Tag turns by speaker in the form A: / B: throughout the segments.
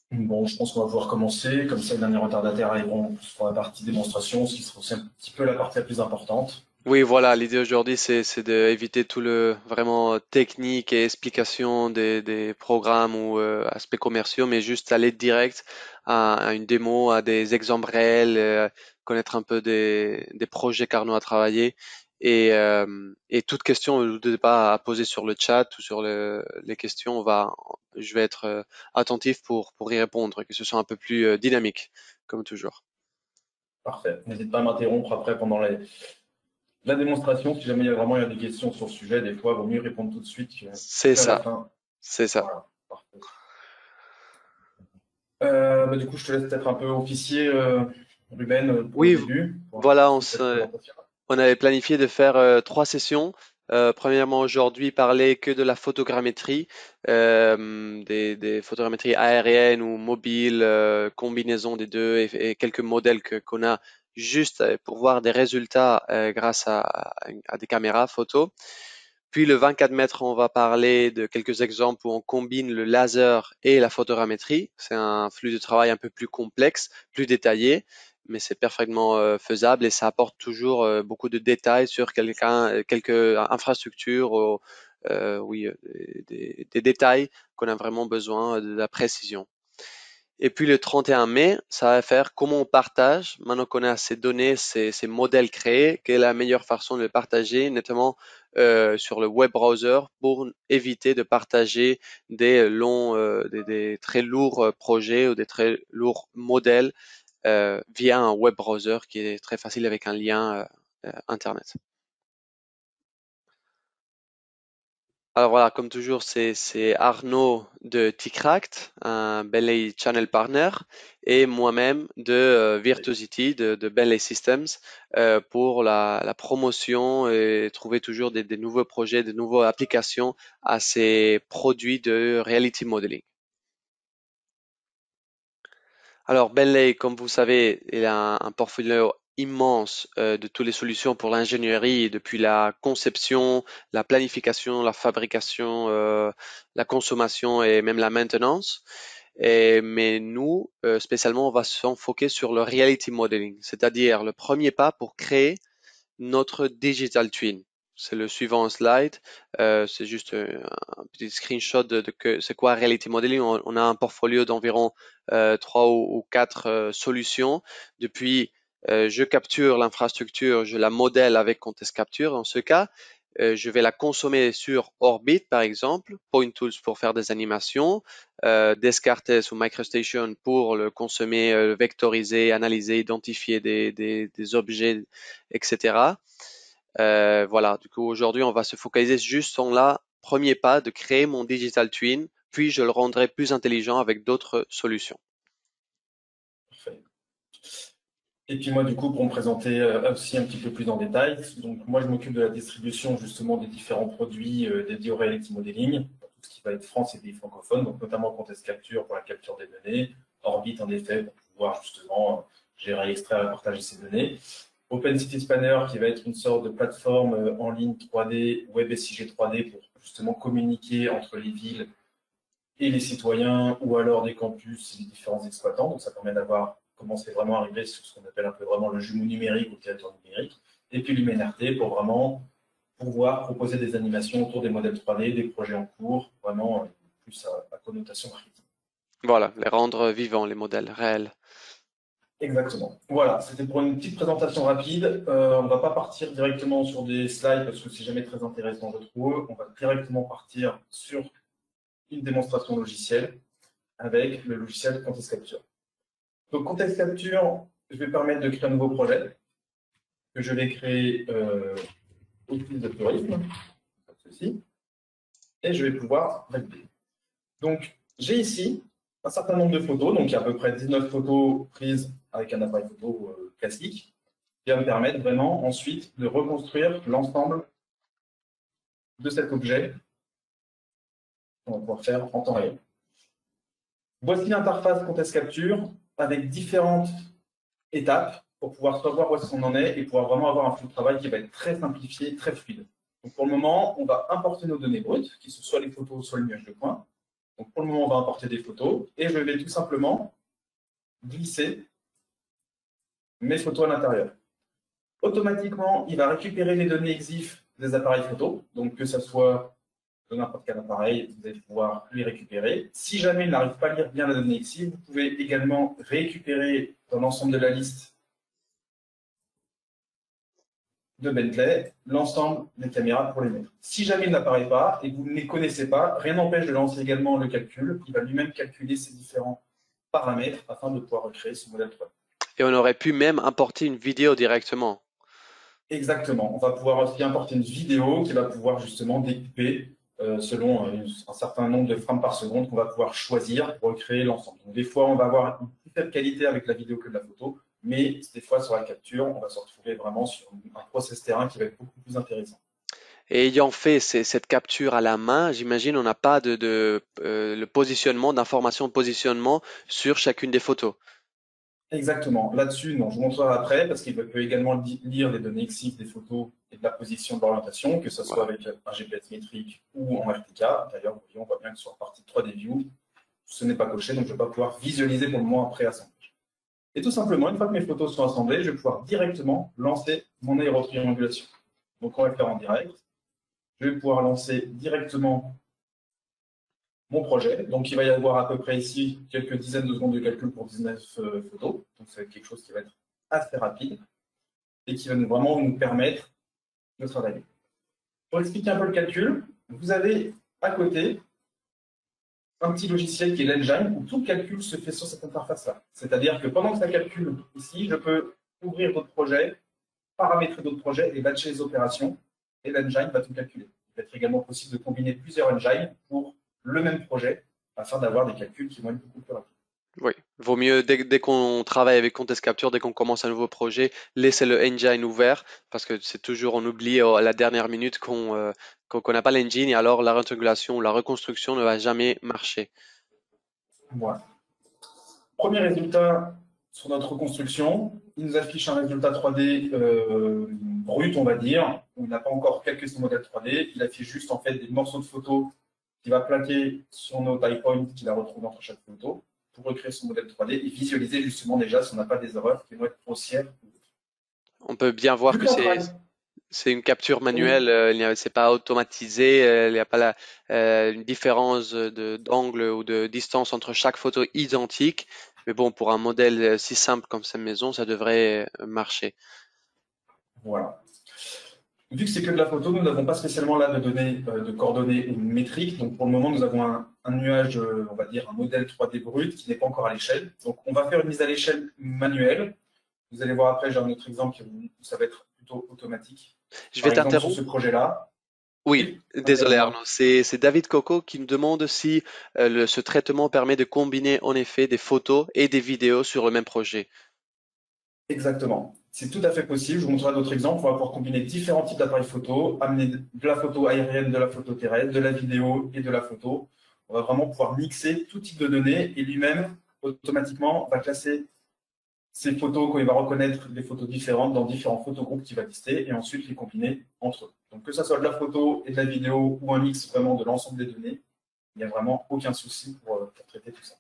A: Bon, je pense qu'on va pouvoir commencer. Comme ça, les derniers retardataires arriveront pour la partie démonstration, ce qui sera aussi un petit peu la partie la plus importante.
B: Oui, voilà, l'idée aujourd'hui, c'est d'éviter tout le vraiment technique et explication des programmes ou aspects commerciaux, mais juste aller direct à une démo, à des exemples réels, connaître un peu des projets qu'Arnaud a travaillé et toute question, n'hésitez pas à poser sur le chat ou sur les questions, je vais être attentif pour y répondre, que ce soit un peu plus dynamique, comme toujours.
A: Parfait. N'hésite pas à m'interrompre après pendant la démonstration. Si jamais il y a des questions sur le sujet, des fois, il vaut mieux répondre tout de suite
B: C'est
A: qu'à la
B: ça,
A: fin.
B: c'est ça.
A: Voilà. Parfait. Du coup, je te laisse peut-être un peu officier, Ruben, pour le
B: Oui,
A: début, pour
B: voilà,
A: lancer cette présentation.
B: on avait planifié de faire trois sessions. Premièrement, aujourd'hui, parler que de la photogrammétrie, des photogrammétries aériennes ou mobiles, combinaison des deux et quelques modèles qu'on a juste pour voir des résultats grâce à des caméras photo. Puis le 24 mètres, on va parler de quelques exemples où on combine le laser et la photogrammétrie. C'est un flux de travail un peu plus complexe, plus détaillé, mais c'est parfaitement faisable et ça apporte toujours beaucoup de détails sur quelques infrastructures, ou, oui, des détails qu'on a vraiment besoin de la précision. Et puis le 31 mai, ça va faire comment on partage. Maintenant qu'on a ces données, ces modèles créés, quelle est la meilleure façon de les partager, notamment sur le web browser pour éviter de partager des très lourds projets ou des très lourds modèles via un web browser qui est très facile avec un lien Internet. Alors voilà, comme toujours, c'est Arnaud de Ticract, un Bentley Channel Partner, et moi-même de Virtuosity, de Bentley Systems, pour la promotion et trouver toujours des nouveaux projets, de nouvelles applications à ces produits de reality modeling. Alors, Bentley, comme vous savez, il a un portfolio immense de toutes les solutions pour l'ingénierie, depuis la conception, la planification, la fabrication, la consommation et même la maintenance. Mais nous, spécialement, on va s'enfoquer sur le reality modeling, c'est-à-dire le premier pas pour créer notre digital twin. C'est le suivant slide. C'est juste un petit screenshot de que c'est quoi Reality Modeling. On a un portfolio d'environ trois ou quatre solutions. Depuis, je capture l'infrastructure, je la modèle avec Contest Capture. En ce cas, je vais la consommer sur Orbit, par exemple, Point Tools pour faire des animations, Descartes ou MicroStation pour le consommer, le vectoriser, analyser, identifier des objets, etc. Voilà, du coup, aujourd'hui, on va se focaliser juste sur la premier pas de créer mon digital twin, puis je le rendrai plus intelligent avec d'autres solutions.
A: Parfait. Et puis moi, du coup, pour me présenter aussi un petit peu plus en détail, donc moi, je m'occupe de la distribution justement des différents produits dédiés au reality modeling, pour tout ce qui va être France et pays francophones, donc notamment Contest Capture pour la capture des données, Orbit en effet pour pouvoir justement gérer, extraire et partager ces données, Open City Spanner qui va être une sorte de plateforme en ligne 3D, Web SIG 3D pour justement communiquer entre les villes et les citoyens ou alors des campus et les différents exploitants. Donc ça permet d'avoir commencé vraiment à arriver sur ce qu'on appelle un peu vraiment le jumeau numérique ou le territoire numérique. Et puis l'UMNRT pour vraiment pouvoir proposer des animations autour des modèles 3D, des projets en cours, vraiment plus à connotation critique.
B: Voilà, les rendre vivants, les modèles réels.
A: Exactement. Voilà, c'était pour une petite présentation rapide. On ne va pas partir directement sur des slides parce que c'est jamais très intéressant, je trouve. On va directement partir sur une démonstration logicielle avec le logiciel Contest Capture. Donc, Contest Capture, je vais permettre de créer un nouveau projet que je vais créer Office de tourisme, comme ceci, et je vais pouvoir valider. Donc, j'ai ici un certain nombre de photos, donc il y a à peu près 19 photos prises avec un appareil photo classique, qui va me permettre vraiment ensuite de reconstruire l'ensemble de cet objet qu'on va pouvoir faire en temps réel. Voici l'interface Contest Capture avec différentes étapes pour pouvoir savoir où est-ce qu'on en est et pouvoir vraiment avoir un flux de travail qui va être très simplifié, très fluide. Donc pour le moment, on va importer nos données brutes, qui sont soit les photos, soit le nuage de points. Donc pour le moment, on va importer des photos et je vais tout simplement glisser mes photos à l'intérieur. Automatiquement, il va récupérer les données EXIF des appareils photo, donc que ce soit de n'importe quel appareil, vous allez pouvoir les récupérer. Si jamais il n'arrive pas à lire bien la donnée EXIF, vous pouvez également récupérer dans l'ensemble de la liste de Bentley l'ensemble des caméras pour les mettre. Si jamais il n'apparaît pas et que vous ne les connaissez pas, rien n'empêche de lancer également le calcul. Il va lui-même calculer ces différents paramètres afin de pouvoir recréer ce modèle 3D.
B: Et on aurait pu même importer une vidéo directement.
A: Exactement. On va pouvoir aussi importer une vidéo qui va pouvoir justement découper selon un certain nombre de frames par seconde qu'on va pouvoir choisir pour recréer l'ensemble. Donc, des fois, on va avoir une plus faible qualité avec la vidéo que de la photo, mais des fois, sur la capture, on va se retrouver vraiment sur un process terrain qui va être beaucoup plus intéressant.
B: Et ayant fait cette capture à la main, j'imagine on n'a pas le positionnement, d'informations de positionnement sur chacune des photos.
A: Exactement. Là-dessus, non, je vous montrerai après, parce qu'il peut également lire les données EXIF des photos et de la position de l'orientation, que ce soit
B: Ouais.
A: avec un GPS métrique ou en RTK. D'ailleurs, on voit bien que sur la partie 3D View, ce n'est pas coché, donc je ne vais pas pouvoir visualiser pour le moment après assemblage. Et tout simplement, une fois que mes photos sont assemblées, je vais pouvoir directement lancer mon aérotriangulation. Donc, on va le faire en direct. Je vais pouvoir lancer directement mon projet. Donc, il va y avoir à peu près ici quelques dizaines de secondes de calcul pour 19 photos. Donc, ça va être quelque chose qui va être assez rapide et qui va vraiment nous permettre de travailler. Pour expliquer un peu le calcul, vous avez à côté un petit logiciel qui est l'Engine où tout le calcul se fait sur cette interface-là. C'est-à-dire que pendant que ça calcule ici, je peux ouvrir d'autres projets, paramétrer d'autres projets et batcher les opérations et l'Engine va tout calculer. Il va être également possible de combiner plusieurs engines pour le même projet afin d'avoir des calculs qui vont être beaucoup plus rapides.
B: Oui, vaut mieux dès qu'on travaille avec Contest Capture, dès qu'on commence un nouveau projet, laisser le engine ouvert parce que c'est toujours on oublie à la dernière minute qu'on n'a pas l'engine et alors la réintégration ou la reconstruction ne va jamais marcher.
A: Voilà. Premier résultat sur notre reconstruction, il nous affiche un résultat 3D brut, on va dire, où il n'a pas encore calculé son modèle 3D. Il affiche juste en fait des morceaux de photos qu'il va plaquer sur nos tie points qu'il a retrouvés entre chaque photo pour recréer son modèle 3D et visualiser justement déjà si on n'a pas des erreurs qui vont être grossières.
B: On peut bien voir
A: Vu
B: que
A: qu'on travaille,
B: c'est une capture
A: oui,
B: manuelle, c'est pas automatisé, il n'y a pas une différence d'angle ou de distance entre chaque photo identique. Mais bon, pour un modèle si simple comme cette maison, ça devrait marcher.
A: voilà. Vu que c'est que de la photo, nous n'avons pas spécialement là de données, de coordonnées métriques. Donc pour le moment, nous avons un nuage, on va dire un modèle 3D brut qui n'est pas encore à l'échelle. Donc on va faire une mise à l'échelle manuelle. Vous allez voir après, j'ai un autre exemple où ça va être plutôt automatique.
B: Je vais
A: Par exemple, sur
B: t'interrompre.
A: ce projet-là,
B: Oui,
A: oui,
B: désolé Arnaud,
A: interrompez-moi.
B: c'est David Coco qui nous demande si ce traitement permet de combiner en effet des photos et des vidéos sur le même projet.
A: Exactement. C'est tout à fait possible. Je vous montrerai d'autres exemples. On va pouvoir combiner différents types d'appareils photo, amener de la photo aérienne, de la photo terrestre, de la vidéo et de la photo. On va vraiment pouvoir mixer tout type de données et lui-même, automatiquement, va classer ces photos quand il va reconnaître des photos différentes dans différents photogroupes qu'il va lister et ensuite les combiner entre eux. Donc que ce soit de la photo et de la vidéo ou un mix vraiment de l'ensemble des données, il n'y a vraiment aucun souci pour traiter tout ça.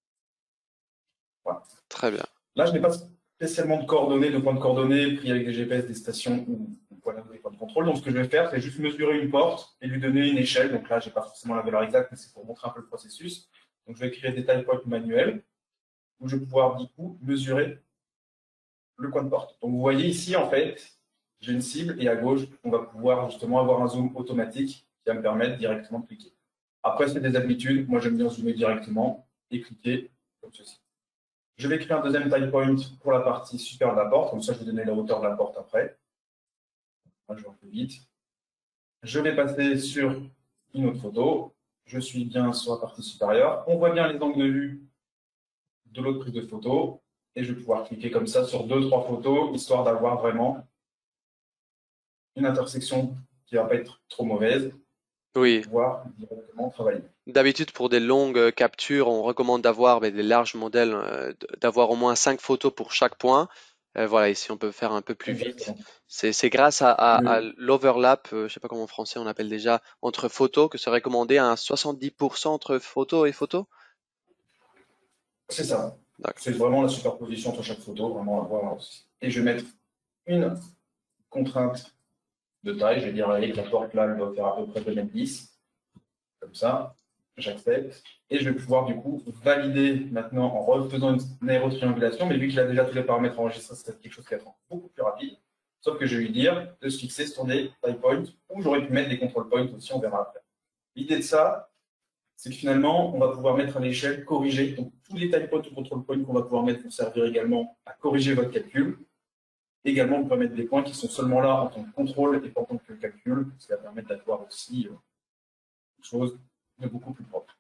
A: Voilà.
B: Très bien.
A: Là, je n'ai pas spécialement de coordonnées, de points de coordonnées pris avec des GPS, des stations ou voilà, des points de contrôle. Donc, ce que je vais faire, c'est juste mesurer une porte et lui donner une échelle. Donc là, je n'ai pas forcément la valeur exacte, mais c'est pour montrer un peu le processus. Donc, je vais créer des time points manuels où je vais pouvoir, du coup, mesurer le coin de porte. Donc, vous voyez ici, en fait, j'ai une cible et à gauche, on va pouvoir justement avoir un zoom automatique qui va me permettre directement de cliquer. Après, c'est des habitudes. Moi, j'aime bien zoomer directement et cliquer comme ceci. Je vais créer un deuxième time point pour la partie supérieure de la porte. Comme ça, je vais donner la hauteur de la porte après. Moi, je vais un peu vite. Je vais passer sur une autre photo. Je suis bien sur la partie supérieure. On voit bien les angles de vue de l'autre prise de photo. Et je vais pouvoir cliquer comme ça sur deux, trois photos, histoire d'avoir vraiment une intersection qui ne va pas être trop mauvaise et
B: Oui,
A: pouvoir directement travailler.
B: d'habitude pour des longues captures, on recommande d'avoir des larges modèles, d'avoir au moins 5 photos pour chaque point. Voilà, ici on peut faire un peu plus vite.
A: Exactement.
B: C'est grâce à
A: Le-
B: l'overlap, je sais pas comment en français on appelle déjà, entre photos, que c'est recommandé à un 70% entre photo et photo.
A: C'est ça.
B: D'accord.
A: C'est vraiment la superposition entre chaque photo, vraiment à voir. Et je vais mettre une contrainte de taille. Je vais dire, allez, que la porte là, elle doit faire à peu près 2,10 m. Comme ça, j'accepte. Et je vais pouvoir du coup valider maintenant en refaisant une aérotriangulation. Mais vu qu'il a déjà tous les paramètres enregistrés, c'est quelque chose qui va être beaucoup plus rapide. Sauf que je vais lui dire de se fixer sur des tie points ou j'aurais pu mettre des control points aussi, on verra après. L'idée de ça, c'est que finalement, on va pouvoir mettre à l'échelle, corriger. Donc, tous les type points ou control points qu'on va pouvoir mettre vont servir également à corriger votre calcul. Également, on peut mettre des points qui sont seulement là en tant que contrôle et pas en tant que calcul, ce qui va permettre d'avoir aussi quelque chose de beaucoup plus propre.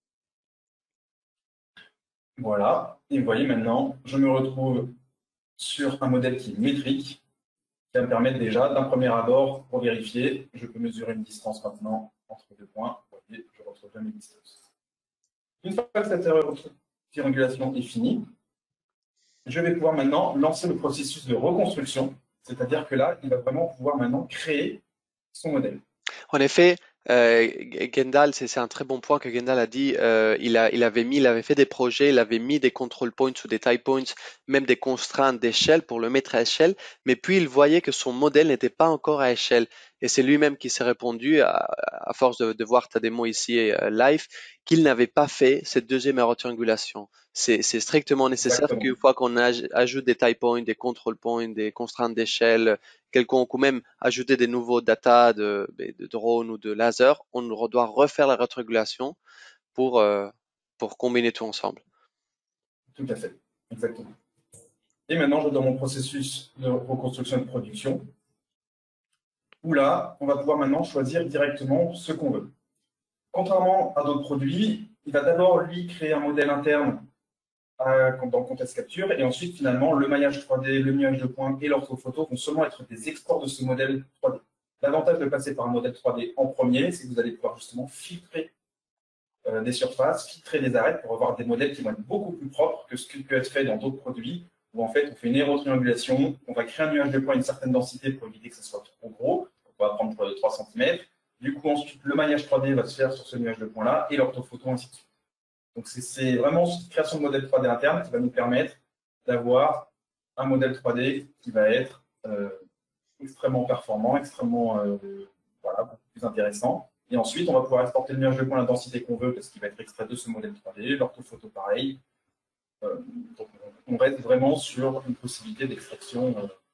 A: Voilà. Et vous voyez maintenant, je me retrouve sur un modèle qui est métrique, qui va me permettre déjà, d'un premier abord, pour vérifier, je peux mesurer une distance maintenant entre deux points. Vous voyez, je retrouve bien mes distances. Une fois que cette triangulation est finie, je vais pouvoir maintenant lancer le processus de reconstruction, c'est-à-dire que là, il va vraiment pouvoir maintenant créer son modèle.
B: En effet, Gendal, c'est un très bon point que Gendal a dit. Il avait fait des projets, il avait mis des control points ou des tie points, même des contraintes d'échelle pour le mettre à échelle, mais puis il voyait que son modèle n'était pas encore à échelle. Et c'est lui-même qui s'est répondu, à force de voir ta démo ici live, qu'il n'avait pas fait cette deuxième triangulation. C'est strictement nécessaire qu'une
A: Exactement.
B: fois qu'on ajoute des tie points, des control points, des contraintes d'échelle, quelconque, ou même ajouter des nouveaux data de drone ou de laser, on doit refaire la rétrogulation pour, euh, pour combiner tout ensemble.
A: Tout à fait. Exactement. Et maintenant, je vais dans mon processus de reconstruction et de production, où là, on va pouvoir maintenant choisir directement ce qu'on veut. Contrairement à d'autres produits, il va d'abord, lui, créer un modèle interne dans Contest Capture, et ensuite, finalement, le maillage 3D, le nuage de points et l'orthophoto vont seulement être des exports de ce modèle 3D. L'avantage de passer par un modèle 3D en premier, c'est que vous allez pouvoir justement filtrer des surfaces, filtrer des arêtes pour avoir des modèles qui vont être beaucoup plus propres que ce qui peut être fait dans d'autres produits, où en fait on fait une aérotriangulation, on va créer un nuage de points à une certaine densité pour éviter que ce soit trop gros, on va prendre 3 cm. Du coup, ensuite, le maillage 3D va se faire sur ce nuage de points-là et l'orthophoto, ainsi de suite. Donc, c'est vraiment cette création de modèle 3D interne qui va nous permettre d'avoir un modèle 3D qui va être extrêmement performant, extrêmement voilà, beaucoup plus intéressant. Et ensuite, on va pouvoir exporter le nuage de points à la densité qu'on veut parce qu'il va être extrait de ce modèle 3D, l'orthophoto pareil. Donc, on reste vraiment sur une possibilité d'extraction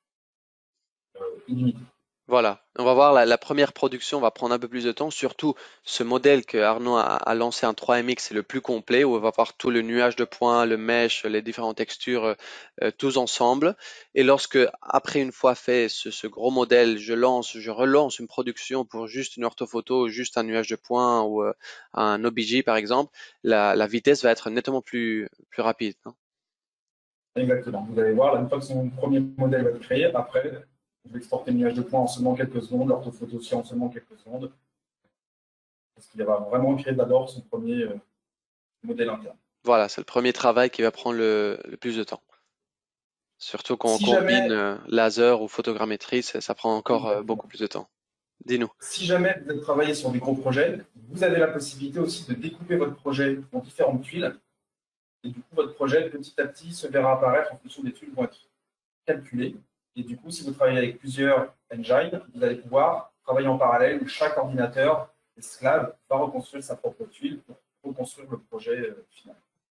A: illimitée.
B: Voilà, on va voir la première production va prendre un peu plus de temps, surtout ce modèle que Arnaud a lancé en 3MX, c'est le plus complet où on va voir tout le nuage de points, le mesh, les différentes textures, tous ensemble. Et lorsque, après une fois fait ce gros modèle, je relance une production pour juste une orthophoto, juste un nuage de points ou un OBJ par exemple, la vitesse va être nettement plus rapide, hein.
A: Exactement. Vous allez voir, là, une fois que son premier modèle va être créé, après, je vais exporter le nuage de points en seulement quelques secondes, l'orthophoto aussi en seulement quelques secondes, parce qu'il va vraiment créer d'abord son premier modèle interne.
B: Voilà, c'est le premier travail qui va prendre le plus de temps. Surtout quand on
A: Si
B: combine
A: jamais,
B: laser ou photogrammétrie, ça prend encore beaucoup
A: exactement.
B: plus de temps. Dis-nous.
A: Si jamais vous êtes travaillé sur des gros projets, vous avez la possibilité aussi de découper votre projet en différentes tuiles. Et du coup, votre projet, petit à petit, se verra apparaître en fonction des tuiles qui vont être calculées. Et du coup, si vous travaillez avec plusieurs engines, vous allez pouvoir travailler en parallèle où chaque ordinateur esclave va reconstruire sa propre tuile pour reconstruire le projet final.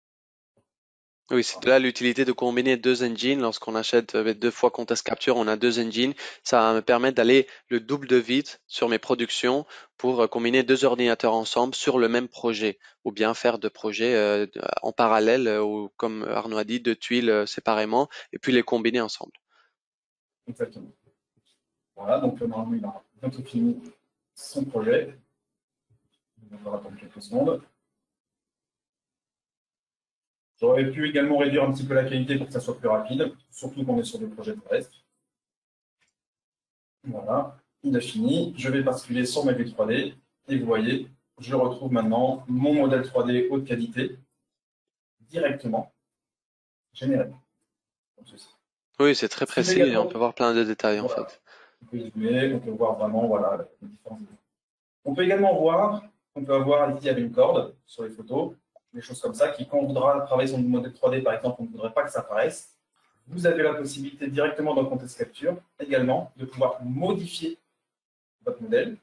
B: Oui, c'est là l'utilité de combiner deux engines. Lorsqu'on achète deux fois Contest Capture, on a deux engines. Ça va me permettre d'aller le double de vite sur mes productions pour combiner deux ordinateurs ensemble sur le même projet, ou bien faire deux projets en parallèle, ou comme Arnaud a dit, deux tuiles séparément, et puis les combiner ensemble.
A: Exactement. Voilà, donc normalement, il a bientôt fini son projet. On va attendre quelques secondes. J'aurais pu également réduire un petit peu la qualité pour que ça soit plus rapide, surtout quand on est sur des projets terrestres. Voilà, il a fini. Je vais basculer sur ma vue 3D et vous voyez, je retrouve maintenant mon modèle 3D haute qualité directement généré, comme ceci.
B: Oui, c'est très
A: Ce qui peut
B: précis et on
A: également,
B: peut voir plein de détails en
A: voilà,
B: fait.
A: on peut zoomer, on peut voir vraiment voilà, les différences. On peut également voir, on peut avoir ici avec une corde sur les photos, des choses comme ça, qui quand on voudra travailler sur une modèle 3D par exemple, on ne voudrait pas que ça apparaisse. Vous avez la possibilité directement dans Contest Capture également de pouvoir modifier votre modèle,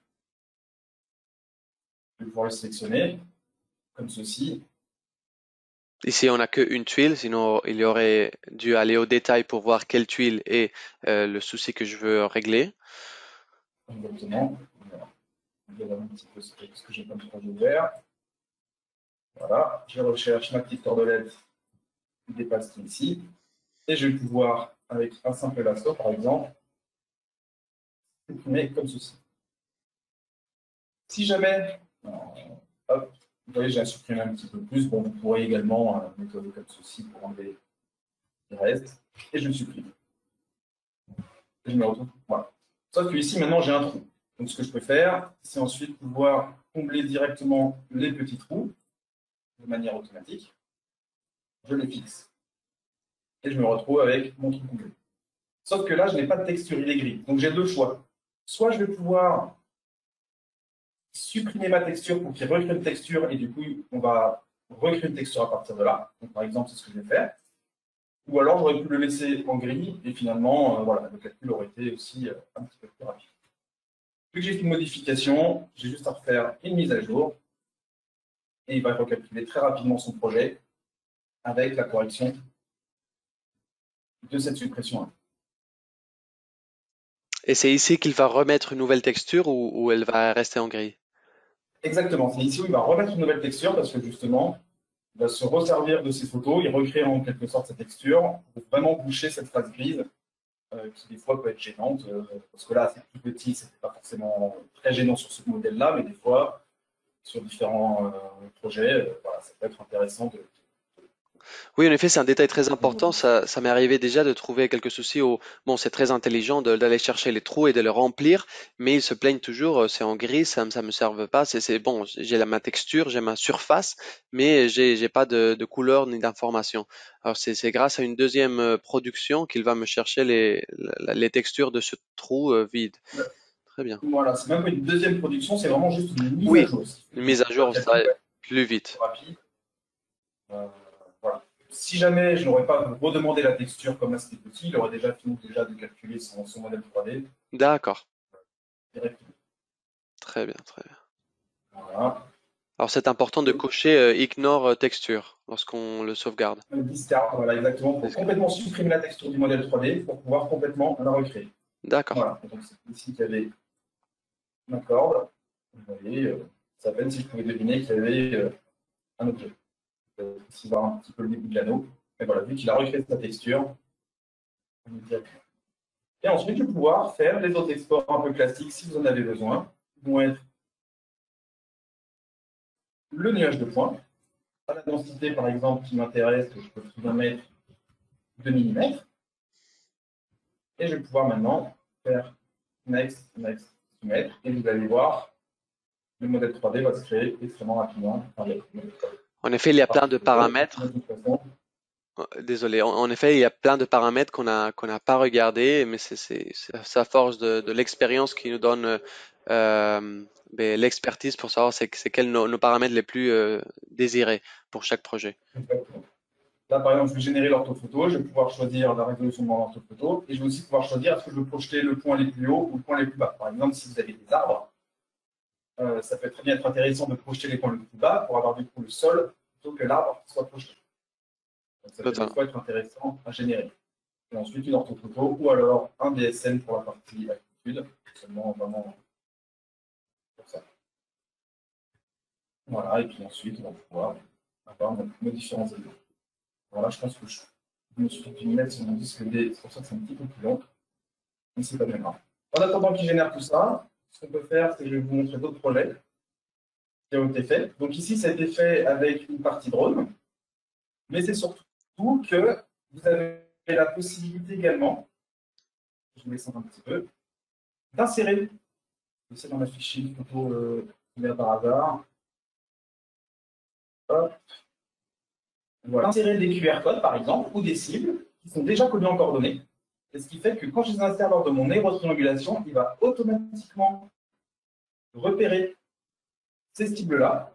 A: de pouvoir le sélectionner comme ceci.
B: Ici, on n'a qu'une tuile, sinon il y aurait dû aller au détail pour voir quelle tuile est le souci que je veux régler.
A: Exactement. Voilà. Je vais voir un petit peu ce que j'ai comme projet ouvert. Voilà, je recherche ma petite cordelette qui dépasse ici. Et je vais pouvoir, avec un simple lasso par exemple, supprimer comme ceci. Si jamais, hop, vous voyez, j'ai supprimé un petit peu plus. Bon, vous pourrez également nettoyer comme ceci pour enlever les restes. Et je le supprime. Et je me retrouve. Voilà. Sauf que ici, maintenant, j'ai un trou. Donc, ce que je peux faire, c'est ensuite pouvoir combler directement les petits trous de manière automatique. Je les fixe. Et je me retrouve avec mon trou comblé. Sauf que là, je n'ai pas de texture, il est gris. Donc, j'ai deux choix. Soit je vais pouvoir supprimer ma texture pour qu'il recrée une texture et du coup, on va recréer une texture à partir de là. Donc, par exemple, c'est ce que je vais faire. Ou alors, j'aurais pu le laisser en gris et finalement, voilà, le calcul aurait été aussi un petit peu plus rapide. Vu que j'ai fait une modification, j'ai juste à refaire une mise à jour et il va recalculer très rapidement son projet avec la correction de cette suppression-là.
B: Et c'est ici qu'il va remettre une nouvelle texture ou elle va rester en gris.
A: Exactement, c'est ici où il va remettre une nouvelle texture parce que justement, il va se resservir de ces photos, il recrée en quelque sorte cette texture pour vraiment boucher cette phase grise qui des fois peut être gênante parce que là c'est tout petit, c'était pas forcément très gênant sur ce modèle-là, mais des fois sur différents projets, voilà, ça peut être intéressant de.
B: Oui, en effet, c'est un détail très important. Ça m'est arrivé déjà de trouver quelques soucis au... Bon, c'est très intelligent d'aller chercher les trous et de les remplir, mais ils se plaignent toujours, c'est en gris, ça me serve pas. C'est bon, j'ai ma texture, j'ai ma surface, mais j'ai pas de couleur ni d'information. Alors, c'est grâce à une deuxième production qu'il va me chercher les textures de ce trou vide. Très bien.
A: Voilà, c'est même pas une deuxième production, c'est vraiment juste une mise à
B: Oui,
A: jour. Ce qui fait
B: une
A: que
B: mise à
A: le
B: jour, ça
A: calcul
B: va
A: va être
B: plus
A: plus
B: vite.
A: rapide. Euh, voilà. Si jamais je n'aurais pas redemandé la texture comme là c'était petit, il aurait déjà fini de calculer son modèle 3D
B: D'accord.
A: directement.
B: Très bien, très bien.
A: Voilà.
B: Alors c'est important de cocher Ignore texture lorsqu'on le sauvegarde.
A: Discard, voilà, exactement, pour complètement supprimer la texture du modèle 3D pour pouvoir complètement la recréer.
B: D'accord.
A: Voilà, et donc c'est ici qu'il y avait ma corde. Vous voyez, ça à peine si je pouvais deviner qu'il y avait un objet. Ici, voir un petit peu le début de l'anneau. Mais voilà, vu qu'il a recréé sa texture, on est direct. Et ensuite, je vais pouvoir faire les autres exports un peu classiques si vous en avez besoin. Ils vont être le nuage de points. À la densité, par exemple, qui m'intéresse, je peux très bien mettre 2 mm. Et je vais pouvoir maintenant faire next, next, soumettre. Et vous allez voir, le modèle 3D va se créer extrêmement rapidement avec le modèle 3D.
B: En effet, il y a plein
A: Partie
B: de
A: photo, de
B: paramètres.
A: toute façon.
B: Désolé. En effet, il y a plein de paramètres qu'on n'a pas regardés, mais c'est à force de l'expérience qui nous donne ben, l'expertise pour savoir c'est quels nos paramètres les plus désirés pour chaque projet.
A: Exactement. Là, par exemple, je vais générer l'orthophoto, je vais pouvoir choisir la résolution de mon orthophoto et je vais aussi pouvoir choisir est-ce que je veux projeter le point les plus hauts ou le point les plus bas. Par exemple, si vous avez des arbres, ça peut très bien être intéressant de projeter les points les plus bas pour avoir du coup le sol plutôt que l'arbre qui soit projeté. Donc, ça peut des
B: Totalement.
A: fois être intéressant à générer. Et ensuite, une orthophoto ou alors un DSM pour la partie altitude, seulement vraiment pour ça. Voilà, et puis ensuite, on va pouvoir avoir nos différents éléments. Voilà, je pense que je me suis fait une lettre sur mon disque D, c'est pour ça que c'est un petit peu plus long, mais c'est pas bien grave. En attendant qu'il génère tout ça, ce qu'on peut faire, c'est que je vais vous montrer d'autres projets qui ont été faits. Donc ici, ça a été fait avec une partie drone, mais c'est surtout que vous avez la possibilité également, je vais descendre un petit peu, d'insérer, c'est dans ma fichier photo par hasard, hop, voilà, insérer des QR codes par exemple, ou des cibles qui sont déjà codées en coordonnées. Et ce qui fait que quand je les insère lors de mon aérotriangulation, il va automatiquement repérer ces cibles-là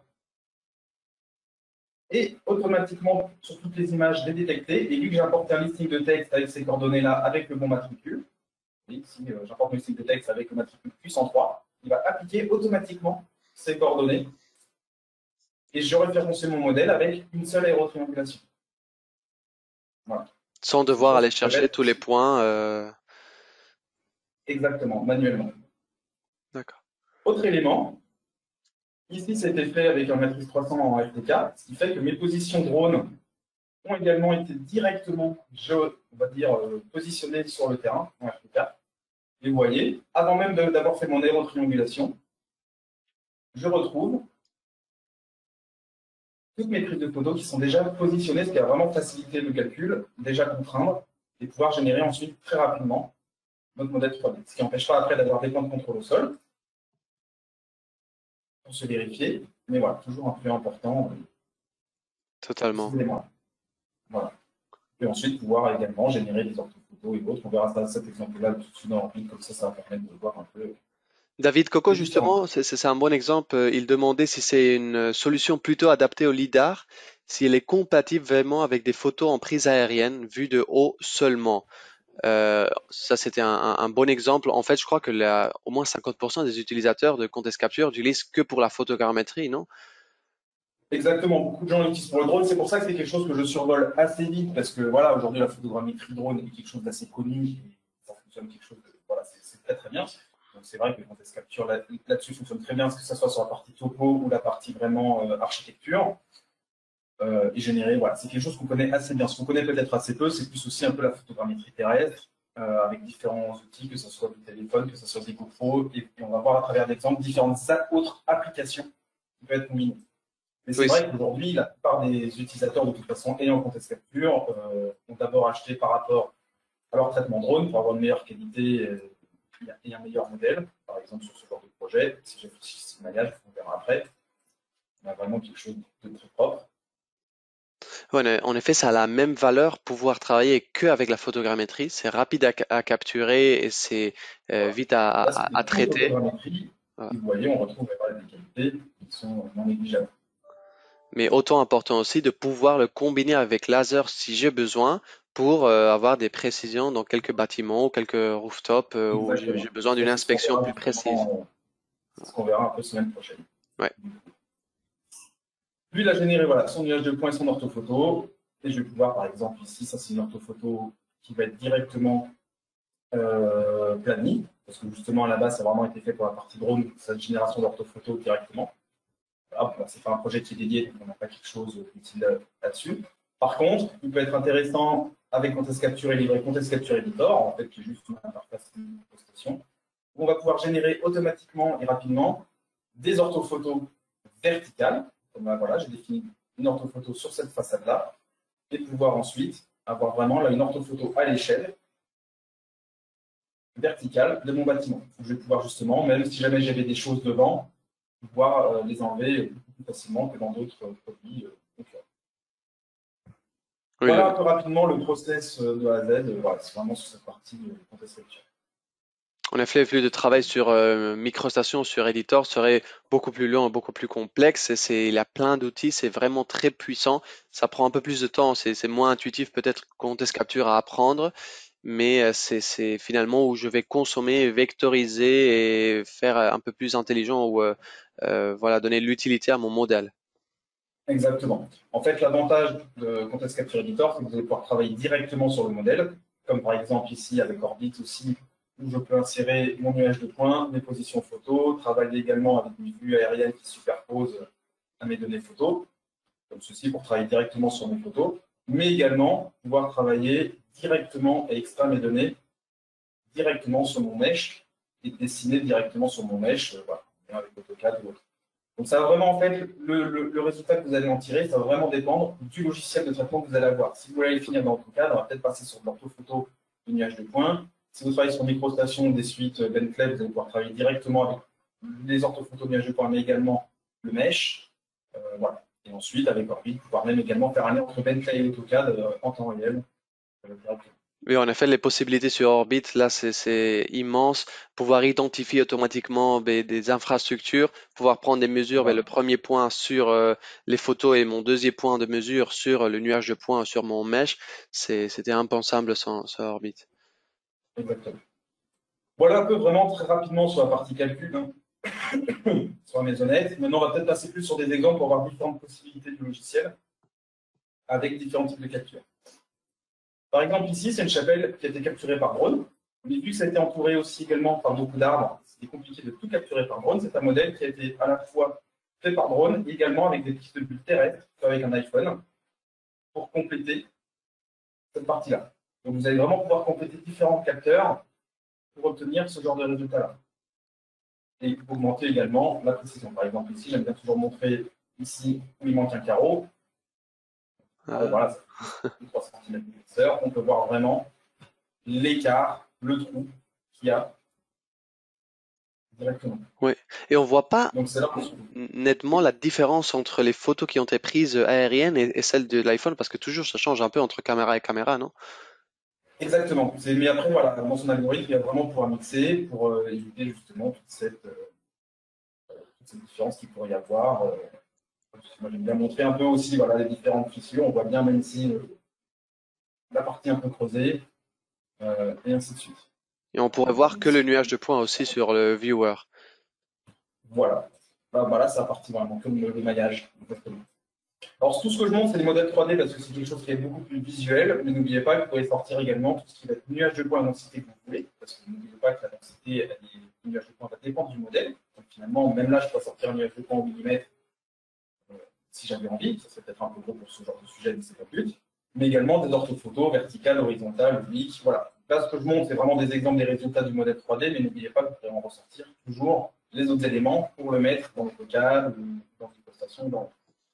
A: et automatiquement, sur toutes les images, les détecter. Et vu que j'ai importé un listing de texte avec ces coordonnées-là, avec le bon matricule, et si j'importe un listing de texte avec le matricule puissance 3, il va appliquer automatiquement ces coordonnées et je référencer mon modèle avec une seule aérotriangulation. Voilà.
B: Sans devoir aller chercher tous les points.
A: Exactement, manuellement.
B: D'accord.
A: Autre élément, ici c'était fait avec un matrice 300 en FTK, ce qui fait que mes positions drone ont également été directement, on va dire, positionnées sur le terrain en FTK. Et vous voyez, avant même d'avoir fait mon aérotriangulation, je retrouve toutes mes prises de photos qui sont déjà positionnées, ce qui a vraiment facilité le calcul, déjà contraindre, et pouvoir générer ensuite très rapidement notre modèle 3D. Ce qui n'empêche pas après d'avoir des points de contrôle au sol pour se vérifier, mais voilà, toujours un point important.
B: Totalement.
A: Voilà. Et ensuite pouvoir également générer des orthophotos et autres. On verra ça, cet exemple-là tout de suite dans l'ordi, comme ça va permettre de voir un peu.
B: David Coco, justement, c'est un bon exemple. Il demandait si c'est une solution plutôt adaptée au lidar, si elle est compatible vraiment avec des photos en prise aérienne vues de haut seulement. Ça, c'était un bon exemple. En fait, je crois que au moins 50% des utilisateurs de Contest Capture n'utilisent que pour la photogrammétrie, non?
A: Exactement, beaucoup de gens l'utilisent pour le drone. C'est pour ça que c'est quelque chose que je survole assez vite, parce que voilà, aujourd'hui, la photogrammétrie drone est quelque chose d'assez connu. Et ça fonctionne quelque chose de. Voilà, c'est très très bien. Donc c'est vrai que Contest Capture là-dessus fonctionne très bien, que ce soit sur la partie topo ou la partie vraiment architecture. Et générer, voilà, c'est quelque chose qu'on connaît assez bien. Ce qu'on connaît peut-être assez peu, c'est plus aussi un peu la photogrammétrie terrestre, avec différents outils, que ce soit du téléphone, que ce soit des GoPro, et on va voir à travers d'exemples différentes autres applications qui peuvent être combinées. Mais c'est
B: Oui,
A: vrai qu'aujourd'hui, la plupart des utilisateurs, de toute façon, ayant Contest Capture, ont d'abord acheté par rapport à leur traitement drone pour avoir une meilleure qualité et un meilleur modèle, par exemple sur ce genre de projet. Si j'ai fait ce maillage, on verra après. On a vraiment quelque chose de très propre.
B: ouais, en effet, ça a la même valeur pouvoir travailler qu'avec la photogrammétrie. C'est rapide à capturer et c'est
A: Voilà.
B: vite
A: Là,
B: à
A: c'était tout
B: traiter.
A: photogrammétrie.
B: Voilà.
A: Et vous voyez, on retrouve des qualités qui sont non négligeables.
B: Mais autant important aussi de pouvoir le combiner avec laser si j'ai besoin pour avoir des précisions dans quelques bâtiments ou quelques rooftops où j'ai
A: Exactement.
B: besoin
A: Ça,
B: d'une
A: c'est ce qu'on
B: inspection
A: verra
B: plus précise.
A: justement, c'est ce qu'on verra un peu semaine prochaine.
B: Ouais.
A: Lui, il a généré voilà, son nuage de points et son orthophoto. Et je vais pouvoir, par exemple, ici, ça c'est une orthophoto qui va être directement planie, parce que justement, à la base, ça a vraiment été fait pour la partie drone, cette génération d'orthophoto directement. Voilà, c'est pas un projet qui est dédié, donc on n'a pas quelque chose d'utile là-dessus. Par contre, il peut être intéressant avec Contest Capture et livrer Contest Capture Editor, en fait, qui est juste une interface de postation, où on va pouvoir générer automatiquement et rapidement des orthophotos verticales. Comme là, voilà, j'ai défini une orthophoto sur cette façade-là, et pouvoir ensuite avoir vraiment là une orthophoto à l'échelle verticale de mon bâtiment. Je vais pouvoir justement, même si jamais j'avais des choses devant, pouvoir les enlever beaucoup plus facilement que dans d'autres produits.
B: Oui,
A: Voilà un peu rapidement le process de A à Z. Voilà, c'est vraiment sur cette partie de Contest Capture.
B: en effet, plus de travail sur MicroStation, sur Editor serait beaucoup plus long et beaucoup plus complexe. Il y a plein d'outils, c'est vraiment très puissant. Ça prend un peu plus de temps, c'est moins intuitif peut-être que Contest Capture à apprendre, mais c'est finalement où je vais consommer, vectoriser et faire un peu plus intelligent ou voilà, donner de l'utilité à mon modèle.
A: Exactement. En fait, l'avantage de Contest Capture Editor, c'est que vous allez pouvoir travailler directement sur le modèle, comme par exemple ici avec Orbit aussi, où je peux insérer mon nuage de points, mes positions photos, travailler également avec une vue aérienne qui superpose à mes données photos, comme ceci pour travailler directement sur mes photos, mais également pouvoir travailler directement et extraire mes données directement sur mon mesh et dessiner directement sur mon mesh, voilà, avec AutoCAD ou autre. Donc ça va vraiment, en fait, le résultat que vous allez en tirer, ça va vraiment dépendre du logiciel de traitement que vous allez avoir. Si vous voulez finir dans AutoCAD, on va peut-être passer sur de l'orthophoto de nuage de points. Si vous travaillez sur MicroStation, des suites Bentley, vous allez pouvoir travailler directement avec les orthophotos de nuage de points, mais également le mesh. Voilà. Et ensuite, avec Orbit, pouvoir même également faire un lien entre Bentley et AutoCAD en temps réel. Directement.
B: Oui, en effet, les possibilités sur Orbit, là, c'est immense. Pouvoir identifier automatiquement des infrastructures, pouvoir prendre des mesures, le
A: Voilà,
B: premier point sur les photos et mon deuxième point de mesure sur le nuage de points sur mon mesh, c'était impensable sans Orbit.
A: exactement. Voilà un peu vraiment très rapidement sur la partie calcul, hein, sur la maisonnette. Maintenant, on va peut-être passer plus sur des exemples pour voir différentes possibilités du logiciel avec différents types de captures. Par exemple, ici, c'est une chapelle qui a été capturée par drone. Mais vu que ça a été entouré aussi également par beaucoup d'arbres, c'était compliqué de tout capturer par drone. C'est un modèle qui a été à la fois fait par drone et également avec des pistes de vue terrestres, avec un iPhone, pour compléter cette partie-là. Donc, vous allez vraiment pouvoir compléter différents capteurs pour obtenir ce genre de résultat-là. Et augmenter également la précision. Par exemple, ici, j'aime bien toujours montrer ici où il manque un carreau. Alors,
B: Euh,
A: voilà, ça fait 3 cm d'épaisseur. On peut voir vraiment l'écart, le trou qu'il y a directement.
B: oui. Et on voit pas
A: Donc, c'est là qu'on
B: nettement la différence entre les photos qui ont été prises aériennes et celles de l'iPhone, parce que toujours ça change un peu entre caméra et caméra, non?
A: exactement. Mais après, voilà, dans son algorithme, il va vraiment pouvoir mixer pour éviter justement toute cette différence qu'il pourrait y avoir. Moi, j'aime bien montrer un peu aussi voilà, les différentes fissures. On voit bien même ici la partie un peu creusée et ainsi de suite.
B: Et on pourrait
A: On voit
B: voir que le
A: ici.
B: nuage de points aussi sur le viewer.
A: Voilà. Là, ça partie vraiment comme le maillage. Exactement. Alors, tout ce que je montre, c'est des modèles 3D parce que c'est quelque chose qui est beaucoup plus visuel. Mais n'oubliez pas que vous pouvez sortir également tout ce qui va être nuage de points à densité que vous voulez. Parce que n'oubliez pas que la densité du nuage de points va dépendre du modèle. Donc, finalement, même là, je peux sortir un nuage de points en millimètres si j'avais envie. Ça serait peut-être un peu gros pour ce genre de sujet, mais c'est pas le but. Mais également des orthophotos verticales, horizontales, obliques. Voilà. Là, ce que je montre, c'est vraiment des exemples des résultats du modèle 3D. Mais n'oubliez pas que vous pourrez en ressortir toujours les autres éléments pour le mettre dans le local, ou dans une postation, dans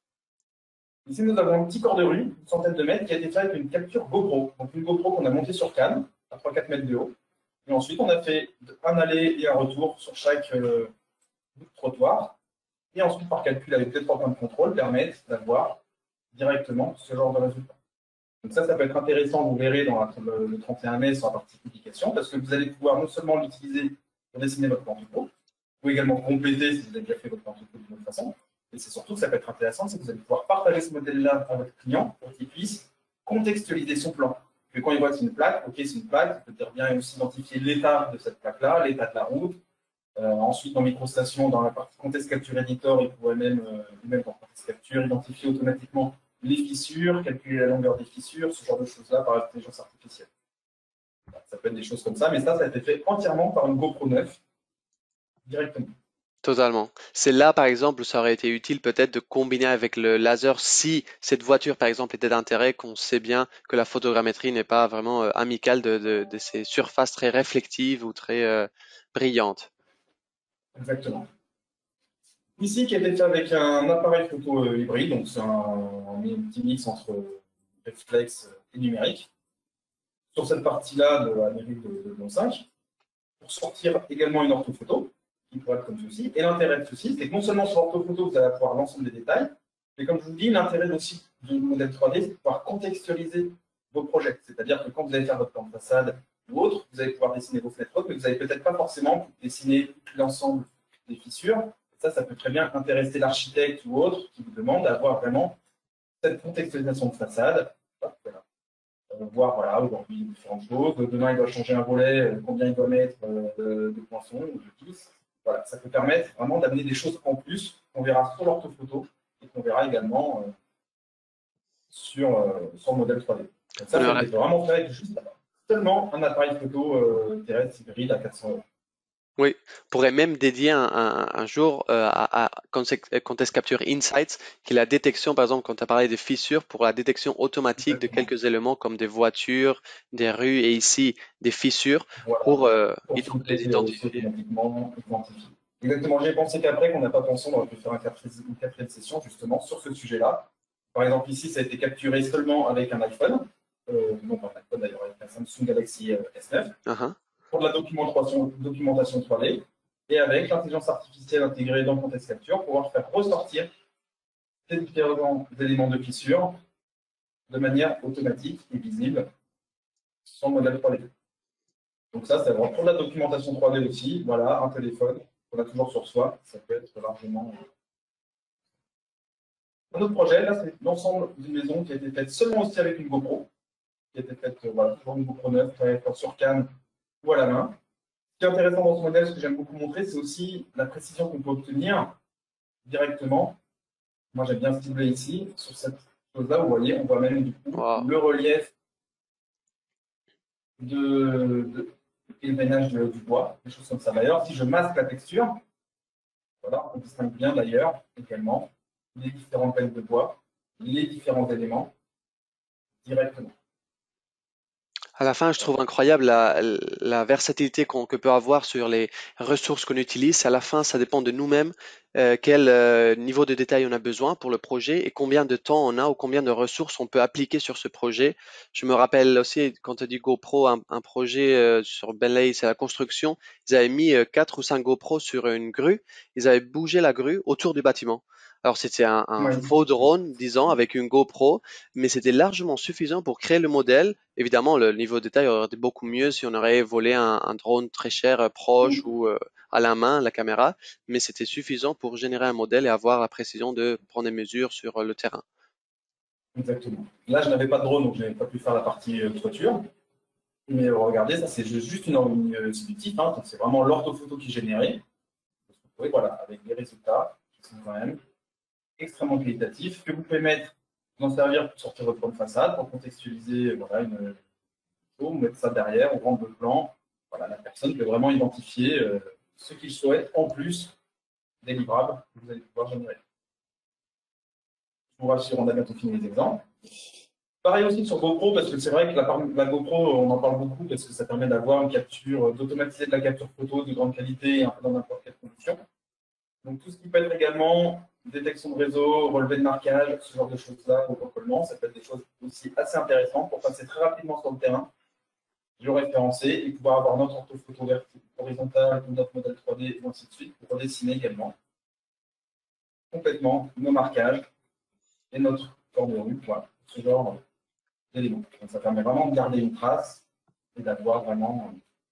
A: Ici, nous avons un petit corps de rue, une centaine de mètres, qui a été fait avec une capture GoPro. Donc, une GoPro qu'on a montée sur Cannes, à 3-4 mètres de haut. Et ensuite, on a fait un aller et un retour sur chaque bout de trottoir. Et ensuite, par calcul avec 2-3 points de contrôle, permettent d'avoir directement ce genre de résultat. Donc ça peut être intéressant, vous verrez dans le 31 mai sur la partie publication, parce que vous allez pouvoir non seulement l'utiliser pour dessiner votre plan topo, ou également compléter si vous avez déjà fait votre plan topo d'une autre façon. Et c'est surtout que ça peut être intéressant, c'est que vous allez pouvoir partager ce modèle-là à votre client pour qu'il puisse contextualiser son plan. Que quand il voit que c'est une plaque, ok, c'est une plaque, il peut bien aussi identifier l'état de cette plaque-là, l'état de la route. Ensuite, dans MicroStation, dans la partie Contest Capture Editor, il pourrait même dans Contest Capture, identifier automatiquement les fissures, calculer la longueur des fissures, ce genre de choses-là par intelligence artificielle. Ça peut être des choses comme ça, mais ça a été fait entièrement par une GoPro 9 directement.
B: Totalement. C'est là, par exemple, où ça aurait été utile peut-être de combiner avec le laser si cette voiture, par exemple, était d'intérêt, qu'on sait bien que la photogrammétrie n'est pas vraiment amicale de ces surfaces très réflectives ou très brillantes.
A: Exactement. Ici, qui a été fait avec un appareil photo hybride, donc c'est un petit mix entre réflexe et numérique. Sur cette partie-là de l'Amérique de Lyon 5, pour sortir également une orthophoto, qui pourrait être comme ceci. Et l'intérêt de ceci, c'est que non seulement sur l'orthophoto, vous allez avoir l'ensemble des détails, mais comme je vous dis, l'intérêt aussi du modèle 3D, c'est de pouvoir contextualiser vos projets. C'est-à-dire que quand vous allez faire votre plan de façade ou autre, vous allez pouvoir dessiner vos fenêtres autres, mais vous n'allez peut-être pas forcément dessiner l'ensemble des fissures. Ça peut très bien intéresser l'architecte ou autre qui vous demande d'avoir vraiment cette contextualisation de façade. Voilà. Voir voilà, aujourd'hui différentes choses. Demain, il doit changer un volet, combien il doit mettre de poinçons ou de vis. Voilà, ça peut permettre vraiment d'amener des choses en plus qu'on verra sur l'orthophoto et qu'on verra également sur le modèle 3D. Donc ça a été vraiment fait avec juste seulement un appareil photo terrestre hybride à 400 euros.
B: Oui, on pourrait même dédier un jour à Contest Capture Insights, qui est la détection, par exemple, quand tu as parlé des fissures, pour la détection automatique de
A: Exactement.
B: quelques éléments comme des voitures, des rues et ici des fissures
A: Voilà.
B: pour
A: Pour
B: les
A: filtrer aussi
B: identifier.
A: automatiquement et quantifier. Exactement. J'ai pensé qu'après, qu'on n'a pas pensé, on aurait pu faire une quatrième session justement sur ce sujet-là. Par exemple, ici, ça a été capturé seulement avec un iPhone, non pas un iPhone d'ailleurs, avec un Samsung Galaxy S9,
B: Uhum.
A: pour de la documentation 3D, et avec l'intelligence artificielle intégrée dans Contest Capture, pour pouvoir faire ressortir ces différents éléments de fissure de manière automatique et visible sans le modèle 3D. Donc ça, c'est vraiment pour la documentation 3D aussi. Voilà, un téléphone qu'on a toujours sur soi, ça peut être largement. Un autre projet, là, c'est l'ensemble d'une maison qui a été faite seulement aussi avec une GoPro, qui a été faite, voilà, toujours une GoPro 9, sur canne ou à la main. Ce qui est intéressant dans ce modèle, ce que j'aime beaucoup montrer, c'est aussi la précision qu'on peut obtenir directement. Moi, j'aime bien cibler ici, sur cette chose-là, vous voyez, on voit même du coup
B: Wow.
A: le relief et le ménage du bois, des choses comme ça. D'ailleurs, si je masque la texture, voilà, on distingue bien d'ailleurs également les différentes peines de bois, les différents éléments directement.
B: À la fin, je trouve incroyable la versatilité que peut avoir sur les ressources qu'on utilise. À la fin, ça dépend de nous-mêmes, quel niveau de détail on a besoin pour le projet et combien de temps on a ou combien de ressources on peut appliquer sur ce projet. Je me rappelle aussi, quand tu dis GoPro, un projet sur Benley, c'est la construction, ils avaient mis 4 ou 5 GoPro sur une grue, ils avaient bougé la grue autour du bâtiment. Alors c'était un
A: Oui,
B: faux drone, disons, avec une GoPro, mais c'était largement suffisant pour créer le modèle. Évidemment, le niveau de détail aurait été beaucoup mieux si on aurait volé un drone très cher, proche ou à la main, la caméra, mais c'était suffisant pour générer un modèle et avoir la précision de prendre des mesures sur le terrain.
A: exactement. Là, je n'avais pas de drone, donc je n'avais pas pu faire la partie toiture. Mais regardez, ça, c'est juste c'est du type, hein, donc c'est vraiment l'orthophoto qui est générée. Vous pouvez, voilà, avec des résultats qui sont quand même extrêmement qualitatifs, que vous pouvez vous en servir pour sortir votre de façade, pour contextualiser voilà, une photo, mettre ça derrière, ou rendre le plan. Voilà, la personne peut vraiment identifier ce qu'il souhaite en plus des livrables que vous allez pouvoir générer. Je vous rassure, on a bientôt fini les exemples. Pareil aussi sur GoPro, parce que c'est vrai que la GoPro, on en parle beaucoup parce que ça permet d'avoir une capture, d'automatiser de la capture photo de grande qualité, un peu dans n'importe quelle condition. Donc tout ce qui peut être également détection de réseau, relevé de marquage, ce genre de choses-là, au recollement, ça peut être des choses aussi assez intéressantes pour passer très rapidement sur le terrain, géoréférencer et pouvoir avoir notre orthophoto horizontale, notre modèle 3D et ainsi de suite pour redessiner également complètement nos marquages et notre corps de rue, voilà, ce genre d'éléments. Donc ça permet vraiment de garder une trace et d'avoir vraiment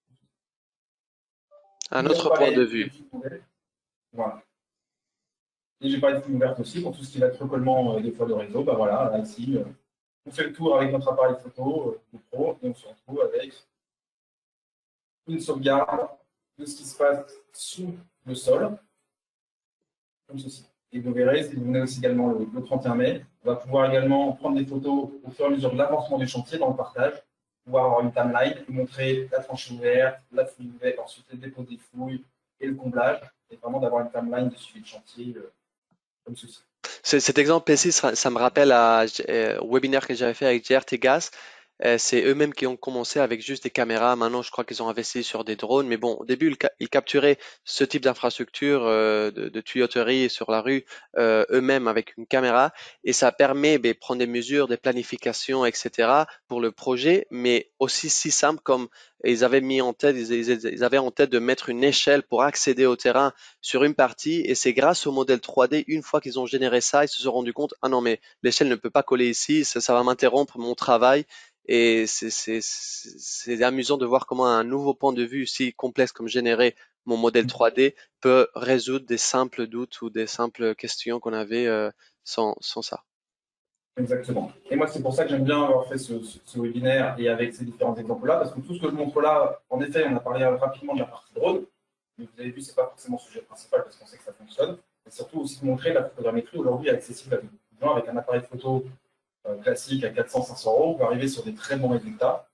B: Un
A: plusieurs
B: autre point de
A: palettes de
B: vue.
A: types modèles. Voilà. Et j'ai parlé de film ouverte aussi pour tout ce qui va être recollement des fois de réseau. Bah voilà, là, ici, on fait le tour avec notre appareil photo GoPro et on se retrouve avec une sauvegarde de ce qui se passe sous le sol, comme ceci. Et vous verrez, si vous venez aussi également le 31 mai, on va pouvoir également prendre des photos au fur et à mesure de l'avancement du chantier dans le partage, pouvoir avoir une timeline, montrer la tranchée ouverte, la fouille ouverte, ensuite le dépôt des fouilles et le comblage, et vraiment d'avoir une timeline de suivi de chantier comme ceci.
B: Cet exemple précis, ça me rappelle un webinaire que j'avais fait avec GRT Gas. C'est eux-mêmes qui ont commencé avec juste des caméras. Maintenant, je crois qu'ils ont investi sur des drones. Mais bon, au début, ils capturaient ce type d'infrastructure de tuyauterie sur la rue eux-mêmes avec une caméra. Et ça permet de prendre des mesures, des planifications, etc. pour le projet, mais aussi si simple comme ils avaient mis en tête, ils avaient en tête de mettre une échelle pour accéder au terrain sur une partie. Et c'est grâce au modèle 3D, une fois qu'ils ont généré ça, ils se sont rendus compte, ah non, mais l'échelle ne peut pas coller ici, ça va m'interrompre mon travail. Et c'est amusant de voir comment un nouveau point de vue si complexe comme générer mon modèle 3D peut résoudre des simples doutes ou des simples questions qu'on avait sans ça.
A: Exactement. Et moi, c'est pour ça que j'aime bien avoir fait ce webinaire et avec ces différents exemples-là, parce que tout ce que je montre là, en effet, on a parlé rapidement de la partie drone, mais vous avez vu, ce n'est pas forcément le sujet principal parce qu'on sait que ça fonctionne. Et surtout aussi de montrer la photogrammétrie aujourd'hui est accessible à tout. Avec un appareil photo classique à 400-500 euros, on peut arriver sur des très bons résultats.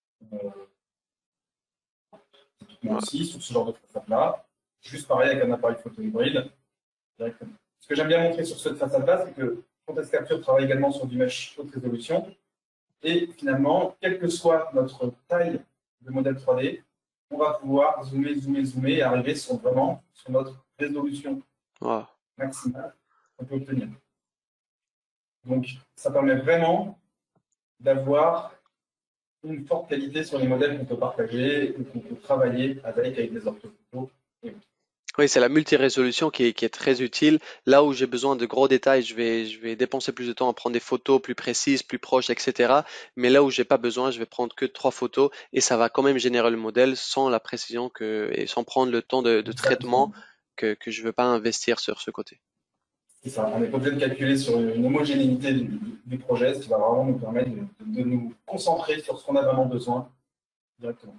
A: Moi
B: Ouais.
A: aussi, sur ce genre de façade-là. Juste pareil avec un appareil photo hybride directement. Ce que j'aime bien montrer sur cette façade-là, c'est que Contest Capture travaille également sur du mesh haute résolution. Et finalement, quelle que soit notre taille de modèle 3D, on va pouvoir zoomer, zoomer, zoomer et arriver vraiment sur notre résolution
B: Ouais.
A: maximale qu'on peut obtenir. Donc, ça permet vraiment d'avoir une forte qualité sur les modèles qu'on peut partager ou qu'on peut travailler avec des orthophotos.
B: Oui, c'est la multirésolution qui est très utile. Là où j'ai besoin de gros détails, je vais dépenser plus de temps à prendre des photos plus précises, plus proches, etc. Mais là où j'ai pas besoin, je vais prendre que trois photos et ça va quand même générer le modèle sans la précision et sans prendre le temps de traitement
A: Exactement.
B: que je veux pas investir sur ce côté.
A: C'est ça. On n'est pas obligé de calculer sur une homogénéité du projet, ce qui va vraiment nous permettre de nous concentrer sur ce qu'on a vraiment besoin directement.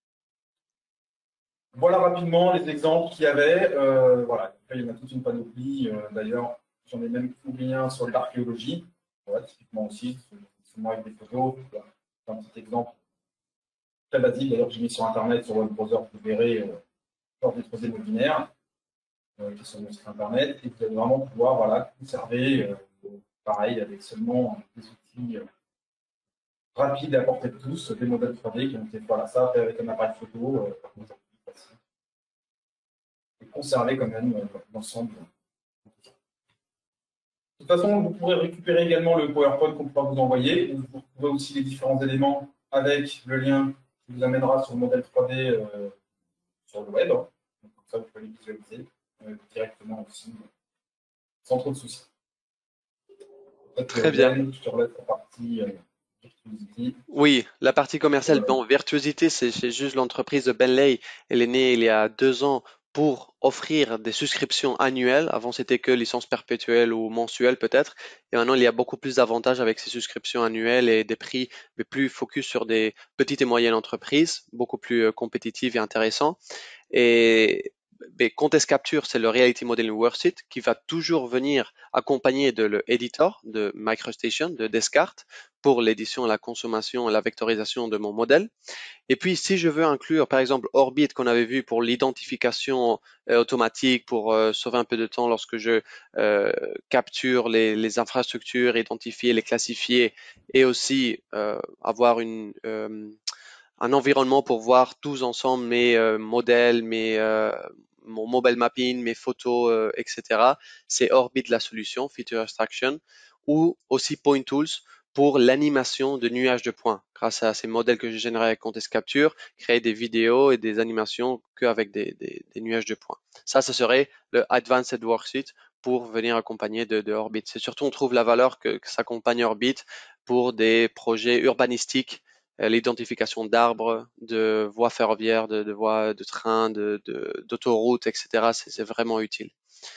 A: Voilà rapidement les exemples qu'il y avait. Voilà. Après, il y en a toute une panoplie. D'ailleurs, j'en ai même oublié un sur l'archéologie. Voilà, typiquement aussi, souvent avec des photos. Voilà. C'est un petit exemple très basique, d'ailleurs, que j'ai mis sur Internet, sur web browser, vous verrez, lors des exposés webinaires qui sont sur mon site Internet. Et vous allez vraiment pouvoir voilà, conserver, pareil, avec seulement des outils rapides à portée de tous, des modèles 3D qui ont été voilà, ça fait avec un appareil photo. Et conserver quand même l'ensemble. De toute façon, vous pourrez récupérer également le PowerPoint qu'on pourra vous envoyer. Vous retrouverez aussi les différents éléments avec le lien qui vous amènera sur le modèle 3D sur le web. Donc, comme ça, vous pouvez les visualiser directement aussi, sans trop de soucis. Peut-être
B: Très bien.
A: Ben, je te relève la partie virtuosity.
B: Oui, la partie commerciale,
A: Voilà.
B: bon, Virtuosity, c'est juste l'entreprise de Bentley. Elle est née il y a 2 ans pour offrir des souscriptions annuelles. Avant, c'était que licence perpétuelle ou mensuelle peut-être. Et maintenant, il y a beaucoup plus d'avantages avec ces souscriptions annuelles et des prix mais plus focus sur des petites et moyennes entreprises, beaucoup plus compétitives et intéressants. Et mais Contest Capture, c'est le Reality Modeling Worksheet qui va toujours venir accompagné de l'editor de MicroStation, de Descartes, pour l'édition, la consommation et la vectorisation de mon modèle. Et puis, si je veux inclure, par exemple, Orbit qu'on avait vu pour l'identification automatique, pour sauver un peu de temps lorsque je capture les infrastructures, identifier, les classifier, et aussi avoir un environnement pour voir tous ensemble mes modèles, mon mobile mapping, mes photos, etc. C'est Orbit la solution, Feature Extraction, ou aussi Point Tools pour l'animation de nuages de points. Grâce à ces modèles que j'ai générés avec Contest Capture, créer des vidéos et des animations qu'avec des nuages de points. Ça serait le Advanced Worksheet pour venir accompagner de Orbit. C'est surtout, on trouve la valeur que s'accompagne Orbit pour des projets urbanistiques, l'identification d'arbres, de voies ferroviaires, de voies de train, d'autoroutes, etc. C'est vraiment utile.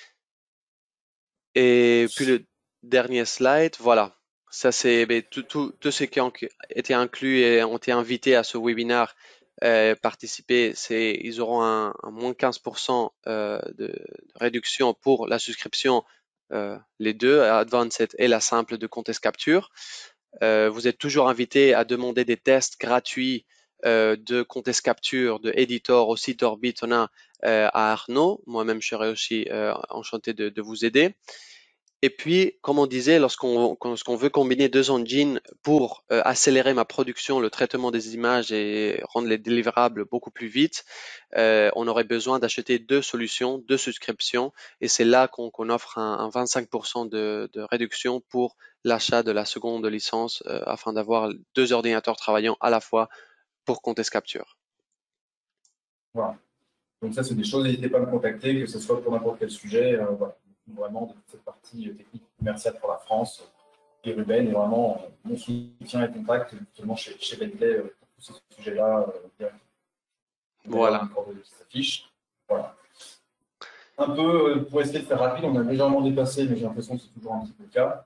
B: Et puis le dernier slide, voilà. Ça, c'est ben, tous ceux qui ont été inclus et ont été invités à ce webinaire participer, ils auront un moins 15% de réduction pour la souscription, les deux, Advanced et la simple de Contest Capture. Vous êtes toujours invité à demander des tests gratuits de Contest Capture, de Editor, aussi d'Orbit. On a à Arnaud. Moi-même, je serais aussi enchanté de vous aider. Et puis, comme on disait, lorsqu'on veut combiner deux engines pour accélérer ma production, le traitement des images et rendre les délivrables beaucoup plus vite, on aurait besoin d'acheter deux solutions, deux souscriptions, et c'est là qu'on offre un 25% de réduction pour l'achat de la seconde licence afin d'avoir deux ordinateurs travaillant à la fois pour Contest Capture.
A: Voilà. Donc ça, c'est des choses, n'hésitez pas à me contacter, que ce soit pour n'importe quel sujet. Voilà. Vraiment, de cette partie technique commerciale pour la France, et Ruben est vraiment mon soutien et contact justement chez Bentley pour tous ces sujets-là. D'ailleurs,
B: Voilà.
A: une coordonnée qui s'affiche. Voilà. Un peu, pour essayer de faire rapide, on a légèrement dépassé, mais j'ai l'impression que c'est toujours un petit peu le cas.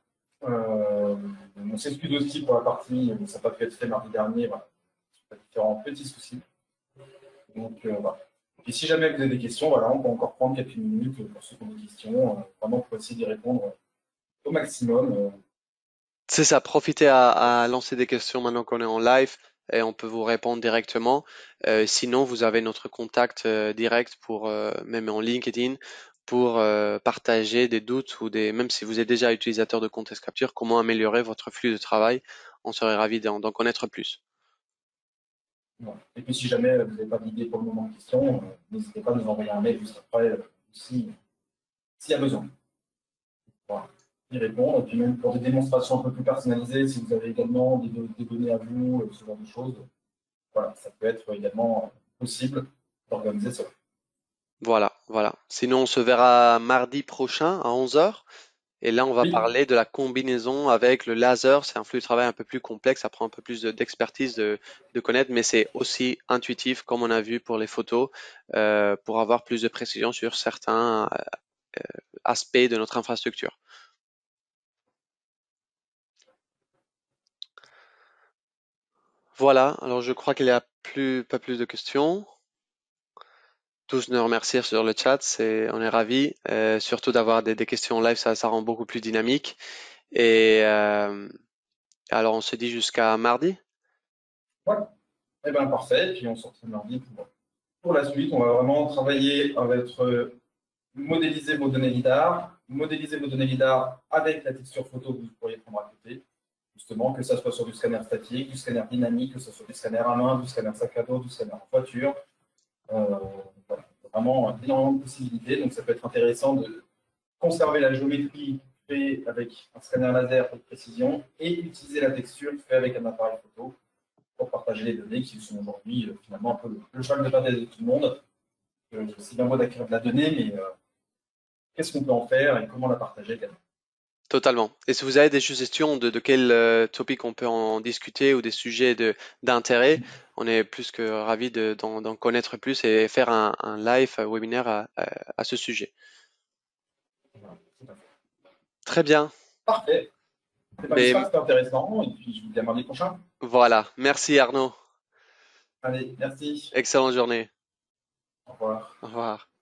A: On s'excuse aussi pour la partie, ça n'a pas pu être fait mardi dernier, voilà. Différents petits soucis. Donc, voilà. Et si jamais vous avez des questions, voilà, on peut encore prendre quelques minutes pour ceux qui ont des questions, vraiment pour essayer d'y répondre au maximum.
B: C'est ça, profitez à lancer des questions maintenant qu'on est en live et on peut vous répondre directement. Sinon, vous avez notre contact direct pour même en LinkedIn pour partager des doutes ou même si vous êtes déjà utilisateur de Contest Capture, comment améliorer votre flux de travail. On serait ravi d'en connaître plus.
A: Voilà. Et puis, si jamais vous n'avez pas d'idée pour le moment de questions, n'hésitez pas à nous envoyer un mail juste après, s'il y a besoin. Voilà. Y répondre. Et puis, même pour des démonstrations un peu plus personnalisées, si vous avez également des données à vous, ce genre de choses, voilà, ça peut être également possible d'organiser ça.
B: Voilà. Voilà. Sinon, on se verra mardi prochain à 11 heures. Et là, on va
A: Oui,
B: parler de la combinaison avec le laser. C'est un flux de travail un peu plus complexe. Ça prend un peu plus d'expertise de connaître, mais c'est aussi intuitif, comme on a vu pour les photos, pour avoir plus de précision sur certains aspects de notre infrastructure. Voilà. Alors, je crois qu'il n'y a pas plus de questions. Tous nous remercier sur le chat. On est ravis. Surtout d'avoir des questions live, ça rend beaucoup plus dynamique. Et alors, on se dit jusqu'à mardi.
A: ouais. Eh bien, parfait. Puis on se retrouve mardi pour la suite. On va vraiment travailler avec modéliser vos données LiDAR, modéliser vos données LiDAR avec la texture photo que vous pourriez prendre à côté. Justement, que ça soit sur du scanner statique, du scanner dynamique, que ce soit du scanner à main, du scanner sac à dos, du scanner en voiture. Euh, voilà. Vraiment énormément de possibilités. Donc, ça peut être intéressant de conserver la géométrie faite avec un scanner laser de précision et utiliser la texture faite avec un appareil photo pour partager les données qui sont aujourd'hui finalement un peu le cheval de bataille de tout le monde. C'est bien beau d'acquérir de la donnée, mais qu'est-ce qu'on peut en faire et comment la partager également.
B: Totalement. Et si vous avez des suggestions de quel topic on peut en discuter ou des sujets d'intérêt, on est plus que ravis d'en connaître plus et faire un live webinaire à ce sujet.
A: Voilà, tout à fait.
B: Très bien.
A: Parfait. Eh ben, j'espère
B: Mais
A: que c'était intéressant et puis je vous dis à mardi prochain.
B: voilà. Merci Arnaud.
A: Allez, merci.
B: Excellente journée.
A: Au revoir.
B: Au revoir.